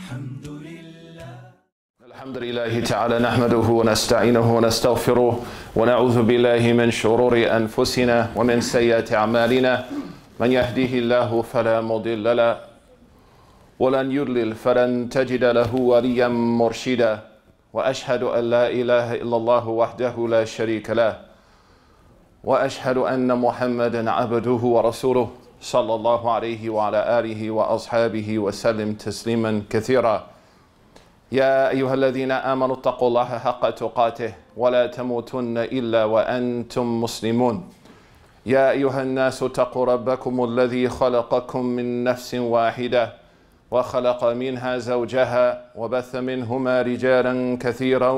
الحمد لله تعالى نحمده ونستعينه ونستغفره ونعوذ بالله من شرور أنفسنا ومن سيئات أعمالنا من يهده الله فلا مضل له ولن يضلل فلن تجد له وليا مرشدا وأشهد أن لا إله إلا الله وحده لا شريك له وأشهد أن محمدا عبده ورسوله صلى الله عليه وعلى آله وأصحابه وسلم تسليما كثيرا. يا أيها الذين آمنوا اتقوا الله حق تقاته ولا تموتن إلا وأنتم مسلمون. يا أيها الناس اتقوا ربكم الذي خلقكم من نفس واحدة وخلق منها زوجها وبث منهما رجالا كثيرا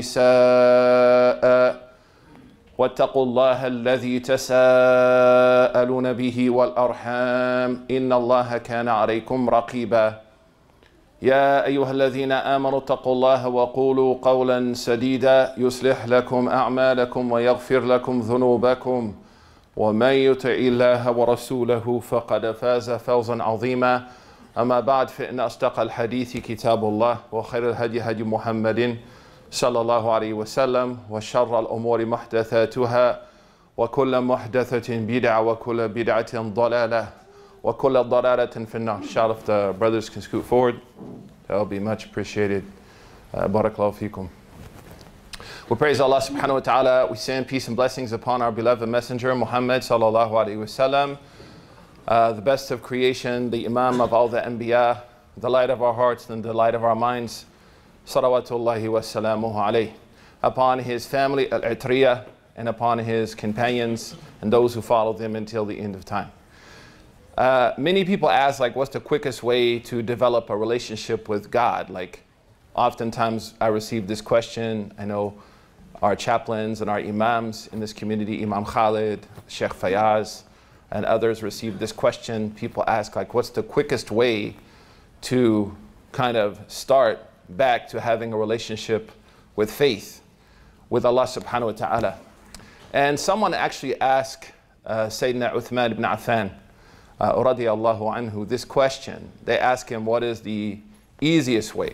ونساء واتقوا الله الذي تساءلون به والأرحام إن الله كان عليكم رقيبا. يا أيها الذين آمنوا اتقوا الله وقولوا قولا سديدا يصلح لكم أعمالكم ويغفر لكم ذنوبكم ومن يطع الله ورسوله فقد فاز فوزا عظيما. أما بعد فإن أصدق الحديث كتاب الله وخير الهدي هدي محمد صلى الله عليه وسلم وشر الأمور محدثاتها وكل محدثة بدعة وكل بدعة ضلالة وكل ضلالة في النار. Inshallah, if the brothers can scoot forward, that will be much appreciated. Barakallahu feekum. We praise Allah subhanahu wa ta'ala. We send peace and blessings upon our beloved messenger Muhammad sallallahu alayhi wa sallam, the best of creation, the Imam of all the Anbiya, the light of our hearts and the light of our minds. Salawatullahi wa salamuhu alayhi. Upon his family, al-Itriya, and upon his companions and those who follow them until the end of time. Many people ask, like, what's the quickest way to develop a relationship with God? Like, oftentimes I receive this question. I know our chaplains and our imams in this community, Imam Khalid, Sheikh Fayaz, and others receive this question. People ask, like, what's the quickest way to kind of start back to having a relationship with faith, with Allah subhanahu wa ta'ala? And someone actually asked Sayyidina Uthman ibn Affan, radiyallahu anhu, this question. They asked him, what is the easiest way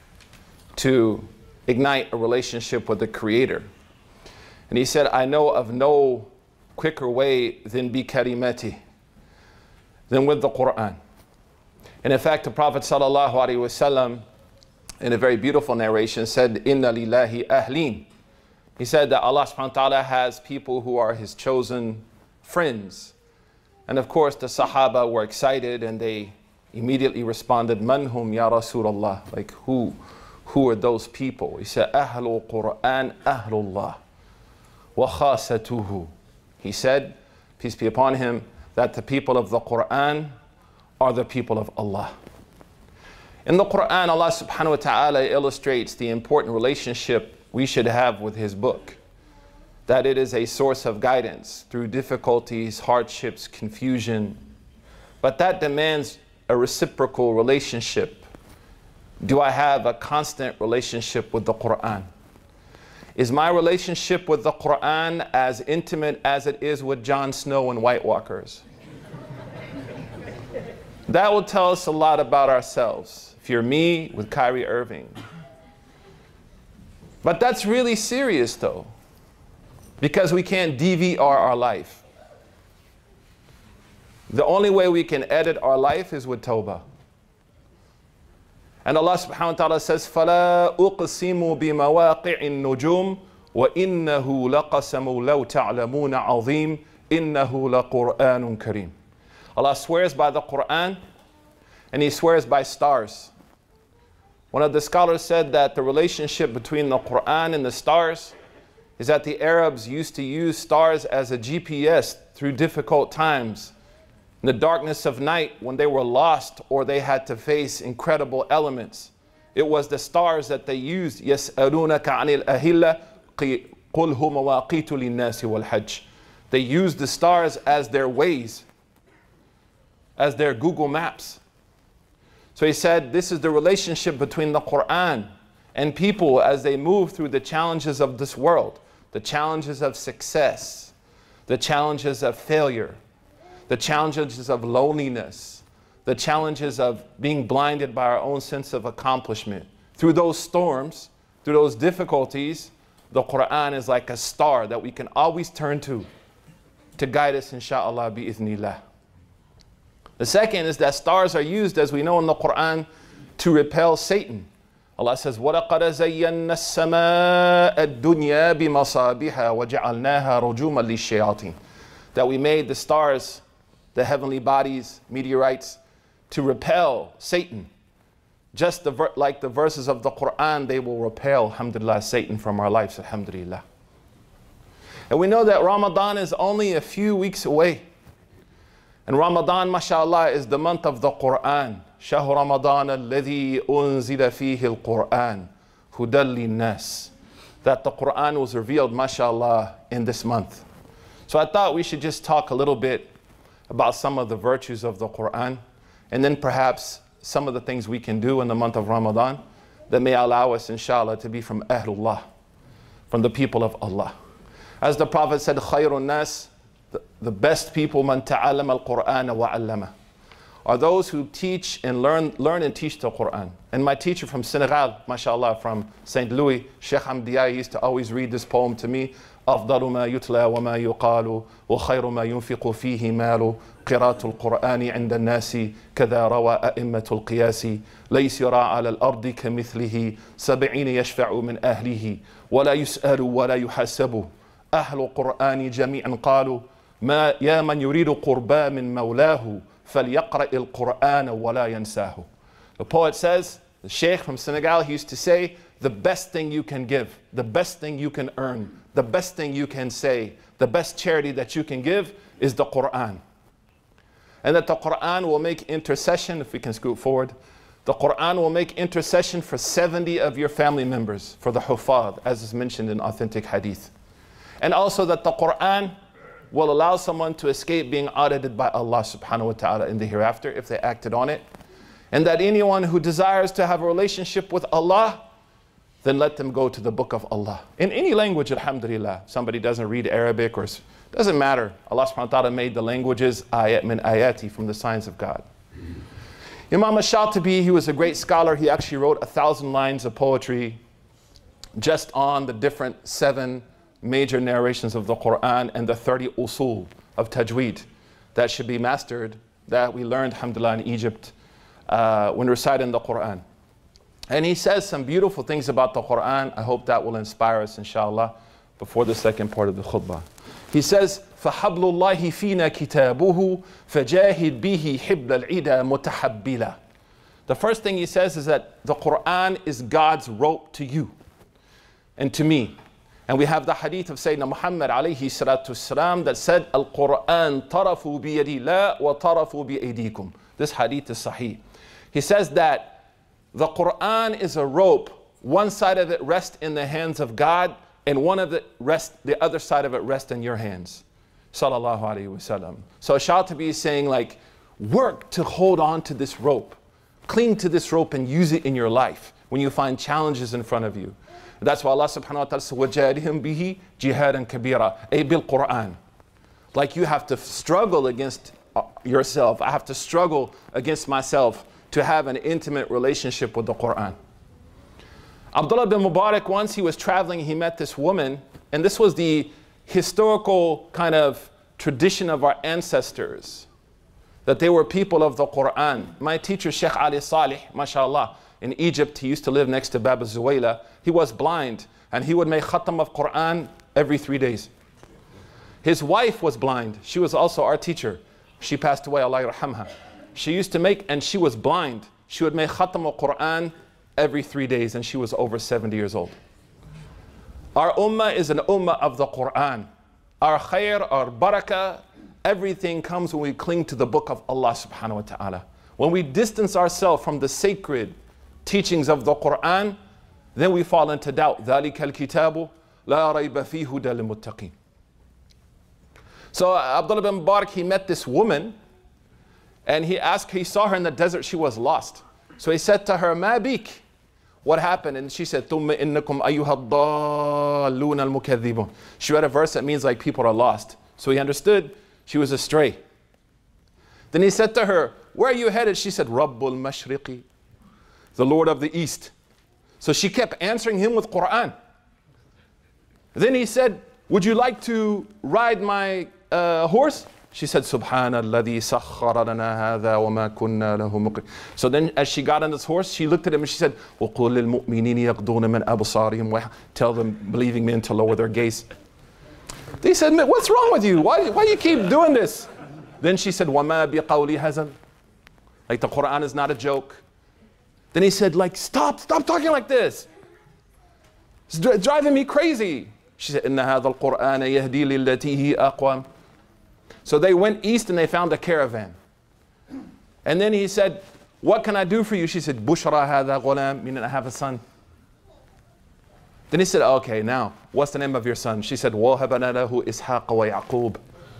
to ignite a relationship with the Creator? And he said, I know of no quicker way than bi kalimati, than with the Quran. And in fact, the Prophet sallallahu alaihi wasallam, in a very beautiful narration, said, Inna lillahi ahlin. He said that Allah subhanahu wa ta'ala has people who are His chosen friends. And of course, the Sahaba were excited and they immediately responded, Man hum ya Rasulullah? Like, who are those people? He said, Ahlul Quran, Ahlullah, wa khasatuhu. He said, peace be upon him, that the people of the Quran are the people of Allah. In the Quran, Allah subhanahu wa ta'ala illustrates the important relationship we should have with His book, that it is a source of guidance through difficulties, hardships, confusion. But that demands a reciprocal relationship. Do I have a constant relationship with the Quran? Is my relationship with the Quran as intimate as it is with Jon Snow and White Walkers? That will tell us a lot about ourselves. If you're me with Kyrie Irving. But that's really serious though, because we can't DVR our life. The only way we can edit our life is with Tawbah. And Allah subhanahu wa ta'ala says, فَلَا أُقْسِمُ بِمَوَاقِعِ النُّجُومِ وَإِنَّهُ لَقَسَمُ لَوْ تَعْلَمُونَ عَظِيمٌ إِنَّهُ لَقُرْآنٌ كَرِيمٌ. Allah swears by the Quran and He swears by stars. One of the scholars said that the relationship between the Quran and the stars is that the Arabs used to use stars as a GPS through difficult times. In the darkness of night, when they were lost or they had to face incredible elements, it was the stars that they used. يَسْأَلُونَكَ عَنِ الْأَهِلَّةِ قُلْ هُ مَوَاقِيتُ لِلنَّاسِ وَالْحَجِّ. They used the stars as their ways, as their Google Maps. So he said, this is the relationship between the Quran and people as they move through the challenges of this world, the challenges of success, the challenges of failure, the challenges of loneliness, the challenges of being blinded by our own sense of accomplishment. Through those storms, through those difficulties, the Quran is like a star that we can always turn to guide us, insha'Allah, bi-idhnillah. The second is that stars are used, as we know in the Quran, to repel Satan. Allah says, وَلَقَدْ زَيَّنَّا السَّمَاءَ الدُّنْيَا بِمَصَابِحَ وَجَعَلْنَاهَا رُجُومًا لِلشَّيَاطِينِ. That we made the stars, the heavenly bodies, meteorites, to repel Satan. Just like the verses of the Quran, they will repel, alhamdulillah, Satan from our lives, alhamdulillah. And we know that Ramadan is only a few weeks away. And Ramadan, mashallah, is the month of the Quran. شهر رمضان الذي أنزل فيه القرآن هدى للناس. That the Quran was revealed, mashallah, in this month. So I thought we should just talk a little bit about some of the virtues of the Quran, and then perhaps some of the things we can do in the month of Ramadan that may allow us, inshallah, to be from Ahlullah, from the people of Allah. As the Prophet said, خَيْرُ النَّاسِ, the best people, مَنْ تَعَلَّمَ الْقُرْآنَ وَعَلَّمَهُ, are those who teach and learn and teach the Quran. And my teacher from Senegal, mashallah, from St. Louis, Sheikh Hamdiya, used to always read this poem to me. أفضل ما يتلى وما يقال وخير ما ينفق فيه مال قراءة القرآن عند الناس كذا روى أئمة القياس ليس يرى على الأرض كمثله 70 يشفع من أهله ولا يسأل ولا يحاسب أهل القرآن جميعا قالوا ما يا من يريد قربا من مولاه فليقرأ القرآن ولا ينساه. The poet says, the Sheikh from Senegal, he used to say, the best thing you can give, the best thing you can earn, the best thing you can say, the best charity that you can give is the Quran. And that the Quran will make intercession, if we can scoot forward, the Quran will make intercession for 70 of your family members, for the Hufad, as is mentioned in authentic hadith. And also that the Quran will allow someone to escape being audited by Allah subhanahu wa ta'ala in the hereafter if they acted on it. And that anyone who desires to have a relationship with Allah, then let them go to the book of Allah. In any language, alhamdulillah. Somebody doesn't read Arabic or doesn't matter. Allah subhanahu wa ta'ala made the languages ayat min ayati, from the signs of God. Imam Shatibi, he was a great scholar. He actually wrote 1,000 lines of poetry just on the different 7 major narrations of the Quran and the 30 usul of tajweed that should be mastered, that we learned, alhamdulillah, in Egypt when reciting the Quran. And he says some beautiful things about the Quran. I hope that will inspire us, inshallah, before the second part of the khutbah. He says, فَحَبْلُ اللَّهِ فِينَا كِتَابُهُ فَجَاهِدْ بِهِ حِبْلَ الْعِدَى مُتَحَبِّلًا. The first thing he says is that the Quran is God's rope to you and to me. And we have the hadith of Sayyidina Muhammad alayhi salatu wasalam that said, Al-Quran tarafu biyadi la wa tarafu bi-aydikum. This hadith is sahih. He says that the Quran is a rope. One side of it rests in the hands of God, and the other side of it rests in your hands. Sallallahu alayhi wa sallam. So Shatibi is saying, like, work to hold on to this rope. Cling to this rope and use it in your life when you find challenges in front of you. That's why Allah subhanahu wa ta'ala says, وَجَادِهِمْ بِهِ جِهَادًا كَبِيرًا, ay bil Quran. Like you have to struggle against yourself. I have to struggle against myself to have an intimate relationship with the Quran. Abdullah bin Mubarak, once he was traveling, he met this woman, and this was the historical kind of tradition of our ancestors, that they were people of the Quran. My teacher, Sheikh Ali Salih, mashallah, in Egypt, he used to live next to Baba Zuwayla. He was blind, and he would make khatam of Quran every 3 days. His wife was blind. She was also our teacher. She passed away, Allah yarhamha. She used to make, and she was blind. She would make khatam of Quran every 3 days, and she was over 70 years old. Our ummah is an ummah of the Quran. Our khair, our barakah, everything comes when we cling to the book of Allah subhanahu wa ta'ala. When we distance ourselves from the sacred teachings of the Quran, then we fall into doubt. ذَلِكَ الْكِتَابُ لَا رَيْبَ فِيهِ هُدًى لِلْمُتَّقِينَ. So Abdullah bin Mubarak, he met this woman, and he saw her in the desert. She was lost. So he said to her, مَا بِيكِ? What happened? And she said, ثُمَّ إِنَّكُمْ أَيُّهَا الضَّالُّونَ الْمُكَذِّبُونَ. She read a verse that means like people are lost. So he understood she was astray. Then he said to her, where are you headed? She said, Rabbul Mashriqi, the Lord of the East. So she kept answering him with Quran. Then he said, would you like to ride my horse? She said, Subhanalladhi sakhkhara lana hadha wa ma kunna lahu muqrin. So then as she got on this horse, she looked at him and she said, وَقُلْ لِلْمُؤْمِنِينَ يَغْضُونَ مِنْ أَبْصَارِهِمْ. Tell them, believing men, to lower their gaze. They said, what's wrong with you? Why do you keep doing this? Then she said, وَمَا بِقَوْلِ hazan. Like the Quran is not a joke. Then he said, like, stop talking like this. It's driving me crazy. She said, إِنَّ هَذَا الْقُرْآنَ يَهْدِي لِلَّتِي هِيَ أَقْوَمُ. So they went east and they found a caravan. And then he said, what can I do for you? She said, Bushra hadha ghulam, meaning I have a son. Then he said, okay, now, what's the name of your son? She said, وَهَبَنَا لَهُ إِسْحَاقَ وَيَعْقُوبَ.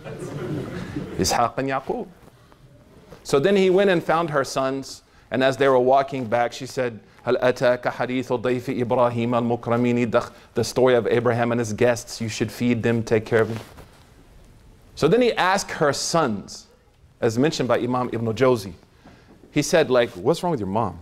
Ishaq and Yaqub. So then he went and found her sons. And as they were walking back, she said, هَلْ أَتَاكَ حَدِيثُ ضَيْفِ إِبْرَاهِيمَ الْمُكْرَمِينِ. The story of Abraham and his guests, you should feed them, take care of them. So then he asked her sons, as mentioned by Imam Ibn Jawzi. He said, like, what's wrong with your mom?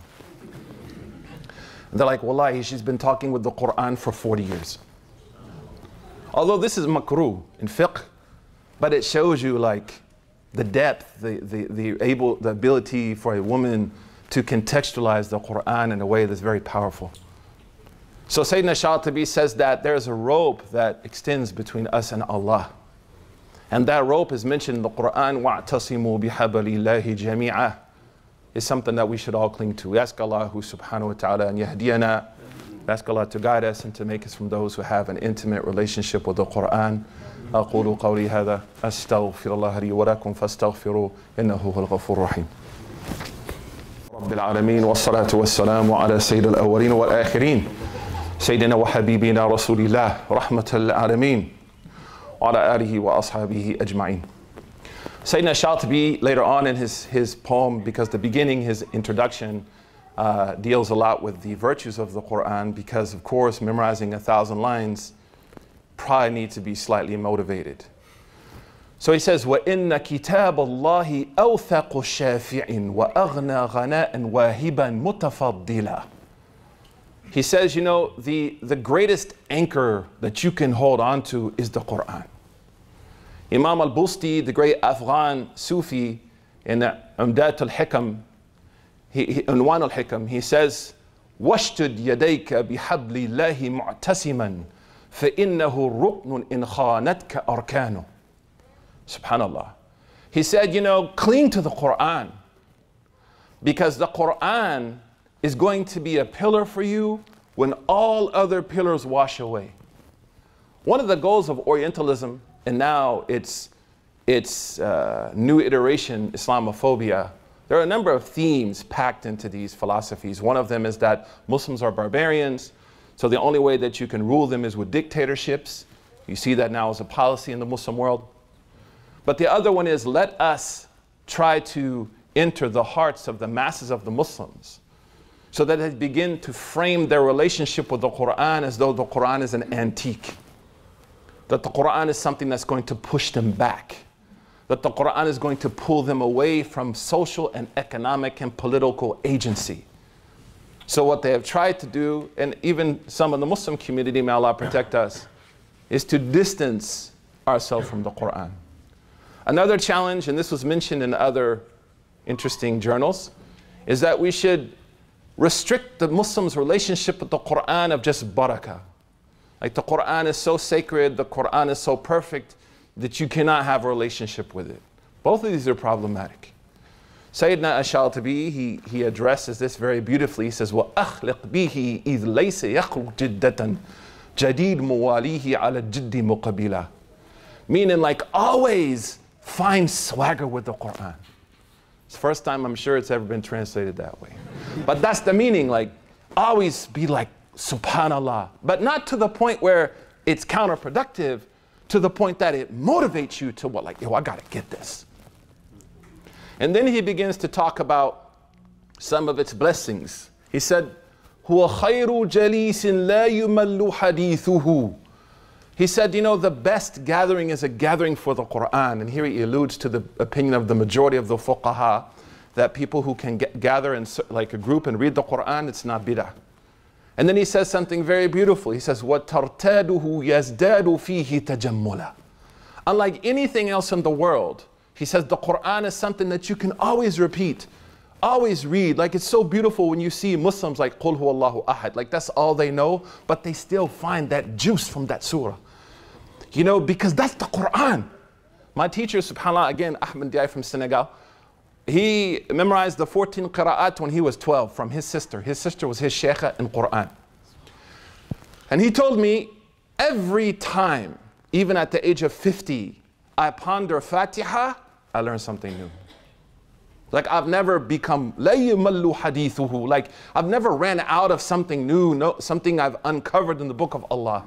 And they're like, wallahi, she's been talking with the Quran for 40 years. Although this is makruh in fiqh, but it shows you like the depth, the ability for a woman to contextualize the Quran in a way that's very powerful. So Sayyidina Shatibi says that there's a rope that extends between us and Allah. And that rope is mentioned in the Quran, وَاعْتَصِمُوا بِحَبَلِ اللَّهِ جَمِيعًا. Is something that we should all cling to. We ask Allah subhanahu wa ta'ala and yahdiyana. We ask Allah to guide us and to make us from those who have an intimate relationship with the Quran. أقول قولي هذا أستغفر الله لي ولكم فاستغفروه إنه هو الغفور الرحيم. رب العالمين والصلاة والسلام على سيد الأولين والآخرين سيدنا وحبيبنا رسول الله رحمة العالمين وعلى آله وأصحابه أجمعين. Sayyidina Shatibi later on in his poem, because the beginning, his introduction, deals a lot with the virtues of the Quran, because of course memorizing 1,000 lines probably need to be slightly motivated. So he says, وَإِنَّ كِتَابَ اللَّهِ أَوْثَقُ شَافِعٍ وَأَغْنَى غَنَاءً وَاهِبًا مُتَفَضِّلًا. He says, you know, the greatest anchor that you can hold on to is the Quran. Imam al-Busti, the great Afghan Sufi, in Umdat al-Hikam, Unwan al-Hikam, he says, وَاشْتُدْ يَدَيْكَ بِحَبْلِ اللَّهِ مُعْتَسِمًا فَإِنَّهُ رُكْنٌ إِنْ خَانَتْكَ أَرْكَانُ. Subhanallah. He said, you know, cling to the Quran, because the Quran is going to be a pillar for you when all other pillars wash away. One of the goals of Orientalism, and now its new iteration, Islamophobia, there are a number of themes packed into these philosophies. One of them is that Muslims are barbarians, so the only way that you can rule them is with dictatorships. You see that now as a policy in the Muslim world. But the other one is, let us try to enter the hearts of the masses of the Muslims so that they begin to frame their relationship with the Quran as though the Quran is an antique. That the Quran is something that's going to push them back. That the Quran is going to pull them away from social and economic and political agency. So what they have tried to do, and even some in the Muslim community, may Allah protect us, is to distance ourselves from the Quran. Another challenge, and this was mentioned in other interesting journals, is that we should restrict the Muslims' relationship with the Quran of just barakah. Like the Quran is so sacred, the Quran is so perfect that you cannot have a relationship with it. Both of these are problematic. Sayyidina Ash-Shatibi, he addresses this very beautifully. He says, وَأَخْلِقْ بِهِ إِذْ لَيْسَ يَخْلُقْ جِدَّةً جَدِيدْ مُوَالِيهِ عَلَى الْجِدِّ مُقَبِلًا. Meaning, like, always find swagger with the Quran. It's the first time I'm sure it's ever been translated that way. But that's the meaning, like, always be like, subhanallah. But not to the point where it's counterproductive, to the point that it motivates you to what, like, yo, I gotta get this. And then he begins to talk about some of its blessings. He said, هُوَ خَيْرُ جَلِيسٍ لَا يُمَلُّ حَدِيثُهُ. He said, you know, the best gathering is a gathering for the Quran. And here he alludes to the opinion of the majority of the fuqaha, that people who can gather in like a group and read the Quran, it's not bid'ah. And then he says something very beautiful. He says, وَتَرْتَادُهُ يَزْدَادُ فِيهِ تَجَمُّلًا. Unlike anything else in the world, he says the Quran is something that you can always repeat, always read. Like it's so beautiful when you see Muslims like قُلْ هُوَ اللَّهُ أَحَدٌ, like that's all they know, but they still find that juice from that surah. You know, because that's the Quran. My teacher, subhanAllah, again, Ahmed Diay from Senegal, he memorized the 14 qira'at when he was 12 from his sister. His sister was his shaykha in Quran. And he told me, every time, even at the age of 50, I ponder Fatiha, I learn something new. Like I've never become, لَا يُمَلُّ حَدِيثُهُ, like I've never ran out of something new, no, something I've uncovered in the book of Allah.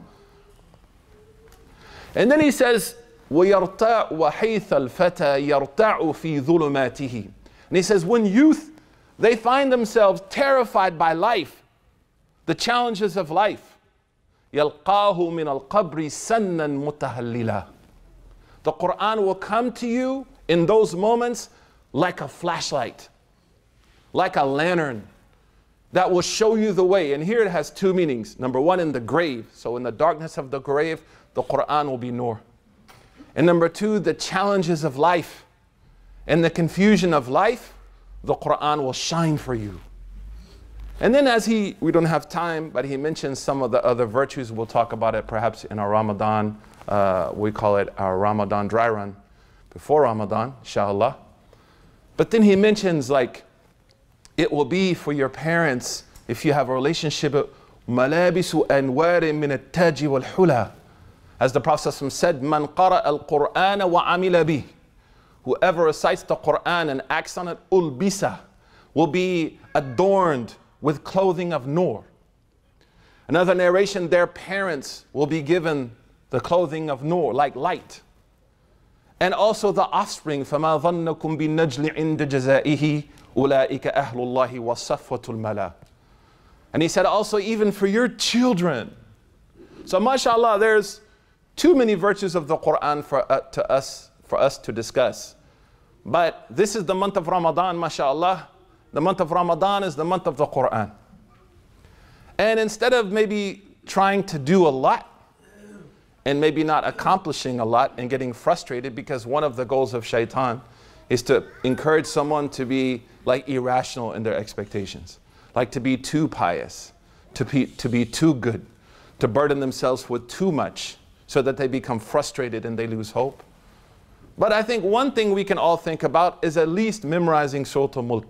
And then he says, وَيَرْتَعُ وَحَيْثَ الْفَتَى يَرْتَعُ فِي ظُلُمَاتِهِ. And he says, when youth, they find themselves terrified by life, the challenges of life, يَلْقَاهُ مِنَ الْقَبْرِ سَنًّا مُتَهَلِّلًا. The Quran will come to you in those moments like a flashlight, like a lantern that will show you the way. And here it has two meanings. Number one, in the grave. So in the darkness of the grave, the Quran will be nur. And number two, the challenges of life and the confusion of life, the Quran will shine for you. And then we don't have time, but he mentions some of the other virtues. We'll talk about it perhaps in our Ramadan, we call it our Ramadan dry run, before Ramadan, inshallah. But then he mentions like, it will be for your parents, if you have a relationship, مَلَابِسُ أَنْوَارٍ مِنَ التَّاجِ وَالْحُلَى. As the Prophet said, مَنْ قَرَأَ الْقُرْآنَ وَعَمِلَ بِهِ. Whoever recites the Quran and acts on it, ulbisa, will be adorned with clothing of nur. Another narration, their parents will be given the clothing of nur, like light. And also the offspring, فَمَا ظَنَّكُمْ بِالنَّجْلِ عِنْدَ جَزَائِهِ أُولَٰئِكَ أَهْلُ اللَّهِ وَالصَّفْوَةُ الْمَلَىٰ. And he said also even for your children. So mashallah, there's too many virtues of the Quran for us to discuss. But this is the month of Ramadan, mashallah. The month of Ramadan is the month of the Quran. And instead of maybe trying to do a lot and maybe not accomplishing a lot and getting frustrated, because one of the goals of shaitan is to encourage someone to be like irrational in their expectations, like to be too pious, to be too good, to burden themselves with too much so that they become frustrated and they lose hope. But I think one thing we can all think about is at least memorizing Surah Al-Mulk.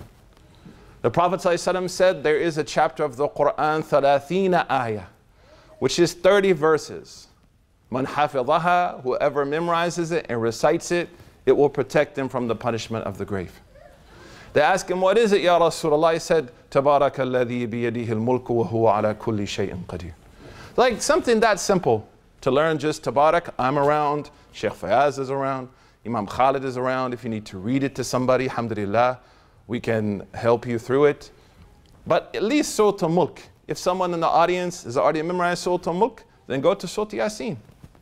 The Prophet ﷺ said there is a chapter of the Quran, 30 ayah, which is 30 verses. Man hafidhaha, whoever memorizes it and recites it, it will protect them from the punishment of the grave. They asked him, what is it, Ya Rasulullah? He said, Tabaraka alladhi biyadihi al-mulku wa huwa ala kulli shay'in qadir. Like something that simple to learn, just Tabarak. I'm around, Sheikh Fayaz is around, Imam Khalid is around. If you need to read it to somebody, alhamdulillah, we can help you through it. But at least Surah Al-Mulk. If someone in the audience has already memorized Surah Al-Mulk, then go to Surah Yasin.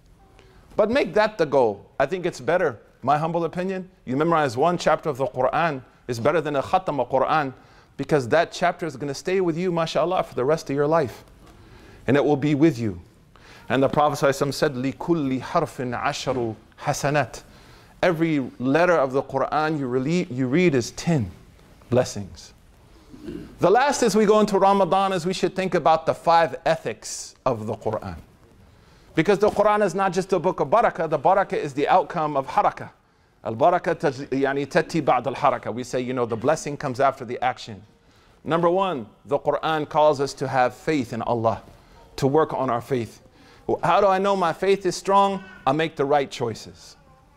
But make that the goal. I think it's better, my humble opinion, you memorize one chapter of the Quran is better than a khatam of Quran, because that chapter is going to stay with you, mashallah, for the rest of your life. And it will be with you. And the Prophet ﷺ said, لِكُلِّ حَرْفٍ عَشَرُ حَسَنَاتٍ. Every letter of the Quran you read is 10 blessings. The last as we go into Ramadan is we should think about the 5 ethics of the Quran. Because the Quran is not just a book of barakah. The barakah is the outcome of harakah. Al-barakah tati ba'd al-harakah. We say, you know, the blessing comes after the action. Number one, the Quran calls us to have faith in Allah, to work on our faith. How do I know my faith is strong? I make the right choices.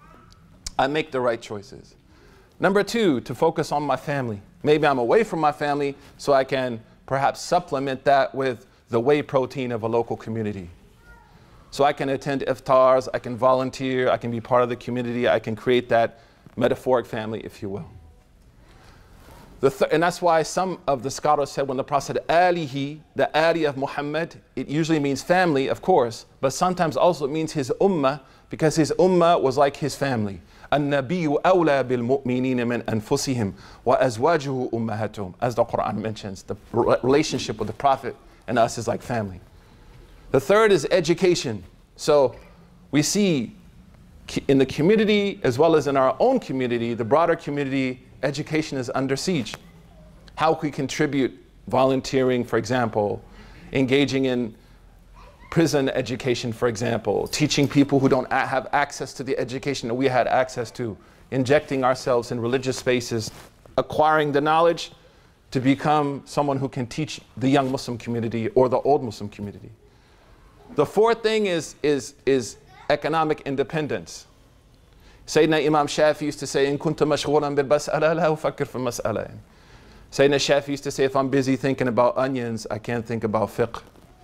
I make the right choices. Number two, to focus on my family. Maybe I'm away from my family, so I can perhaps supplement that with the whey protein of a local community. So I can attend iftars, I can volunteer, I can be part of the community, I can create that metaphoric family, if you will. And that's why some of the scholars said when the Prophet said alihi, the ali of Muhammad, it usually means family, of course, but sometimes also it means his ummah, because his ummah was like his family. النبي أولى بالمؤمنين من أنفسهم وأزواجه أمهاتهم, as the Quran mentions. The relationship with the Prophet and us is like family. The third is education. So we see in the community as well as in our own community, the broader community, education is under siege. How can we contribute? Volunteering, for example, engaging in prison education, for example, teaching people who don't have access to the education that we had access to, injecting ourselves in religious spaces, acquiring the knowledge to become someone who can teach the young Muslim community or the old Muslim community. The fourth thing is economic independence. Sayyidina Imam Shafi used to say, "In kunta mashghulan bil mas'ala la ufakkir fi mas'ala." Sayyidina Shafi used to say, if I'm busy thinking about onions, I can't think about fiqh.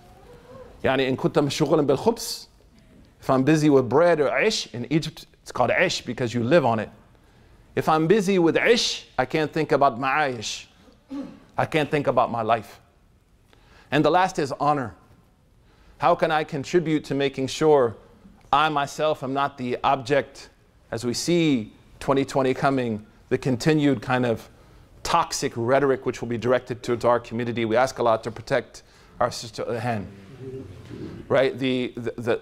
Yani in kunta mashghulan bil khubz, if I'm busy with bread or ish, in Egypt it's called ish because you live on it. If I'm busy with ish, I can't think about ma'ayish. I can't think about my life. And the last is honor. How can I contribute to making sure I myself am not the object, as we see 2020 coming, the continued kind of toxic rhetoric which will be directed towards our community. We ask Allah to protect our sister Ilhan. Right? The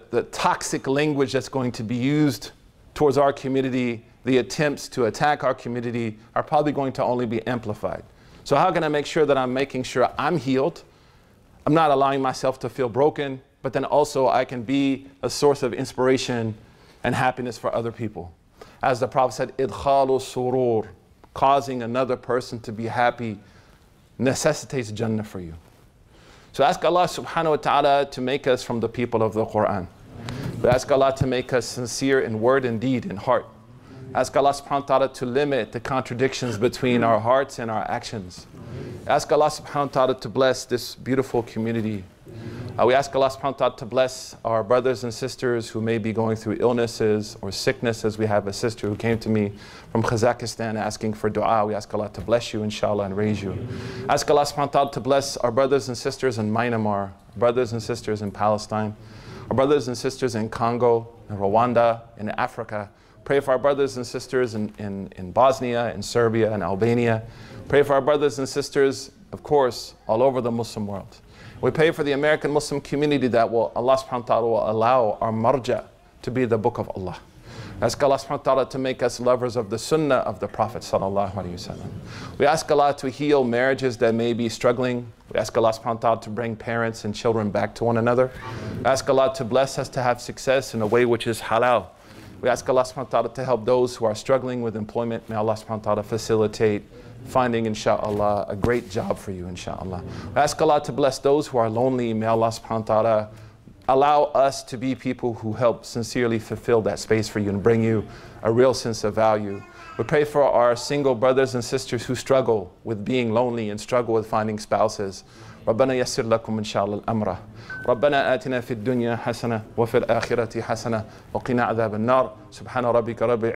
toxic language that's going to be used towards our community, the attempts to attack our community are probably going to only be amplified. So how can I make sure that I'm making sure I'm healed? I'm not allowing myself to feel broken, but then also I can be a source of inspiration and happiness for other people. As the Prophet said, idkhalu surur, causing another person to be happy necessitates Jannah for you. So ask Allah subhanahu wa ta'ala to make us from the people of the Quran. We ask Allah to make us sincere in word and deed and heart. Ask Allah subhanahu wa ta'ala to limit the contradictions between our hearts and our actions. Ask Allah subhanahu wa ta'ala to bless this beautiful community. We ask Allah subhanahu wa ta'ala to bless our brothers and sisters who may be going through illnesses or sickness, as we have a sister who came to me from Kazakhstan asking for dua. We ask Allah to bless you, inshallah, and raise you. Ask Allah subhanahu wa ta'ala to bless our brothers and sisters in Myanmar, brothers and sisters in Palestine, our brothers and sisters in Congo, in Rwanda, in Africa. Pray for our brothers and sisters in Bosnia, in Serbia, and Albania. Pray for our brothers and sisters, of course, all over the Muslim world. We pray for the American Muslim community that Allah subhanahu wa ta'ala will allow our marja to be the book of Allah. Ask Allah subhanahu wa ta'ala to make us lovers of the sunnah of the Prophet sallallahu alaihi wasallam. We ask Allah to heal marriages that may be struggling. We ask Allah subhanahu wa ta'ala to bring parents and children back to one another. We ask Allah to bless us to have success in a way which is halal. We ask Allah subhanahu wa ta'ala to help those who are struggling with employment. May Allah subhanahu wa ta'ala facilitate finding, inshallah, a great job for you, inshallah. We ask Allah to bless those who are lonely. May Allah subhanahu wa ta'ala allow us to be people who help sincerely fulfill that space for you and bring you a real sense of value. We pray for our single brothers and sisters who struggle with being lonely and struggle with finding spouses. ربنا يسر لكم إن شاء الله الأمر. ربنا آتنا في الدنيا حسنة وفي الآخرة حسنة وقنا عذاب النار. سبحان ربك رب